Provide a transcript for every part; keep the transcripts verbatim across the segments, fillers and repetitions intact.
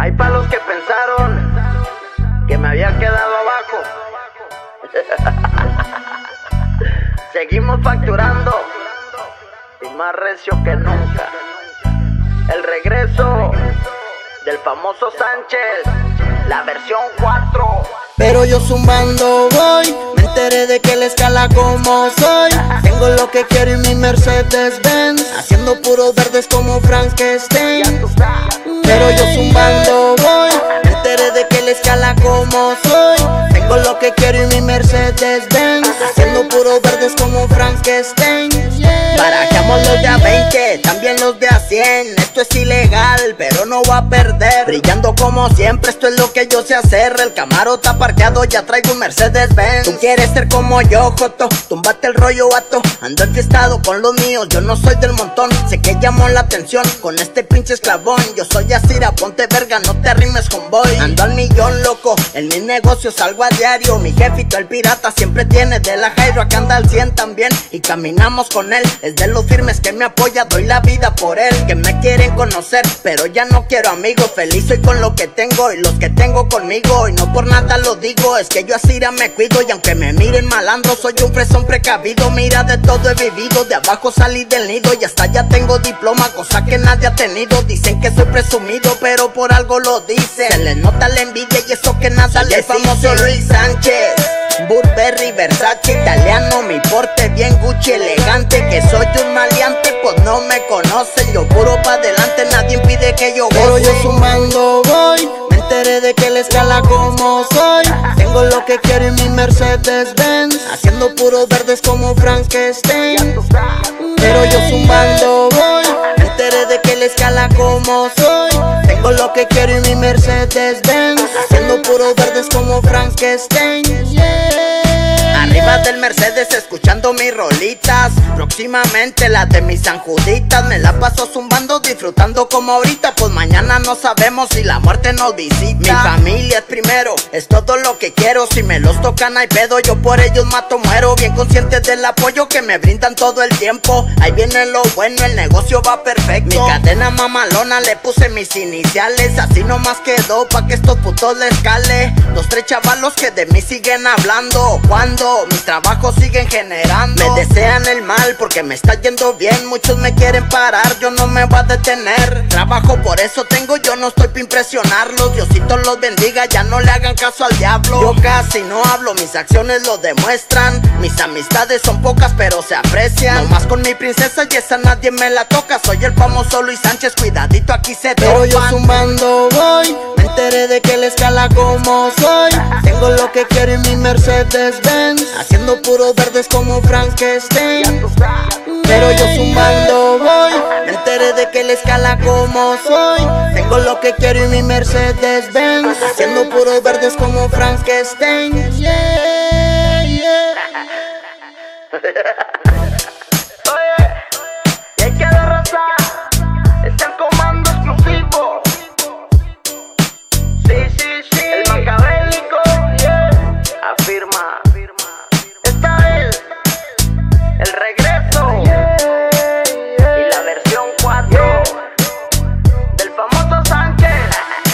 Hay pa' los que pensaron que me había quedado abajo. Seguimos facturando y más recio que nunca. El regreso del famoso Sánchez, la versión cuatro. Pero yo zumbando voy, me enteré de que la escala como soy. Tengo lo que quiero y mi Mercedes Benz, haciendo puros verdes como Frankenstein. Pero yo zumbando voy, me enteré de que la escala como soy. Tengo lo que quiero y mi Mercedes Benz, haciendo puros verdes como Frankenstein. Barajamos los de a veinte, también los de a cien. Esto es ilegal, pero no va a perder. Brillando como siempre, esto es lo que yo sé hacer. El Camaro está parqueado, ya traigo un Mercedes Benz. Tú quieres ser como yo, Joto, túmbate el rollo, vato. Ando enfiestado con los míos, yo no soy del montón. Sé que llamó la atención con este pinche esclavón. Yo soy Asira, ponte verga, no te rimes con boy. Ando al millón, loco, en mis negocios salgo a diario. Mi jefito, el pirata, siempre tiene de la Jairo. Acá anda al cien también y caminamos con él. Es de los firmes que me apoya, doy la vida por él. Que me quieren conocer, pero ya no quiero amigos. Feliz soy con lo que tengo y los que tengo conmigo. Y no por nada lo digo, es que yo así ya me cuido. Y aunque me miren malandro, soy un fresón precavido. Mira, de todo he vivido, de abajo salí del nido. Y hasta ya tengo diploma, cosa que nadie ha tenido. Dicen que soy presumido, pero por algo lo dicen. Se les nota la envidia y eso que nada les dice. El famoso Luis Sánchez, Burberry, Versace, italiano, mi porte bien Gucci, elegante. Que soy un maleante, pues no me conocen. Yo puro pa' adelante, nadie impide que yo goce. Pero yo sumando voy, me enteré de que la escala como soy. Tengo lo que quiero y mi Mercedes Benz, haciendo puros verdes como Frankenstein. Pero yo zumbando voy, me enteré de que la escala como soy. Tengo lo que quiero y mi Mercedes Benz, haciendo puros verdes como Frankenstein. Arriba del Mercedes escuchando mis rolitas, próximamente las de mis sanjuditas. Me la paso zumbando, disfrutando como ahorita, pues mañana no sabemos si la muerte nos visita. Mi familia es primero, es todo lo que quiero. Si me los tocan hay pedo, yo por ellos mato, muero. Bien consciente del apoyo que me brindan todo el tiempo. Ahí viene lo bueno, el negocio va perfecto. Mi cadena mamalona le puse mis iniciales, así nomás quedó pa' que estos putos les cale. Los tres chavalos que de mí siguen hablando, cuando mis trabajos siguen generando. Me desean el mal porque me está yendo bien. Muchos me quieren parar, yo no me voy a detener. Trabajo por eso tengo, yo no estoy pa' impresionarlos. Diosito los bendiga, ya no le hagan caso al diablo. Yo casi no hablo, mis acciones lo demuestran. Mis amistades son pocas pero se aprecian. No más con mi princesa y esa nadie me la toca. Soy el famoso Luis Sánchez, cuidadito aquí se topan. Pero yo zumbando voy, me enteré de que la escala como soy. Tengo lo que quiero y mi Mercedes Benz, haciendo puros verdes como Frankenstein. Pero yo zumbando voy, me enteré de que la escala como soy. Tengo lo que quiero y mi Mercedes Benz, haciendo puros verdes como Frankenstein. Yeah, yeah. Oye, y hay que dar raza, es el comando exclusivo. Sí, sí, sí, el macabélico, yeah. Afirma. Esta es el regreso y la versión cuatro del famoso Sánchez.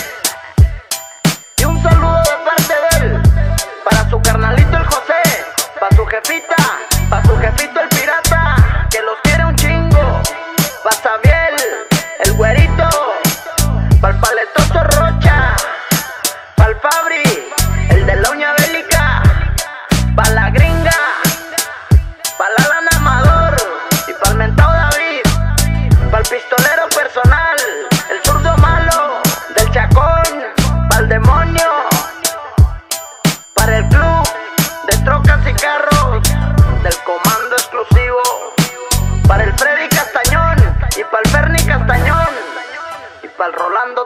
Y un saludo de parte de él para su carnalito el José, para su jefita, para su jefito el pirata, que los quiere un chingo, para Sabiel, el güerito, para el paletoso Rocha, para el Fabri, el de la uña bélica, para la gringa, para la Alan Amador y para el mentado David, para el pistolero personal, el zurdo malo del Chacón, para el demonio, para el club de trocas y carros del comando exclusivo, para el Freddy Castañón y para el Ferni Castañón y para el Rolando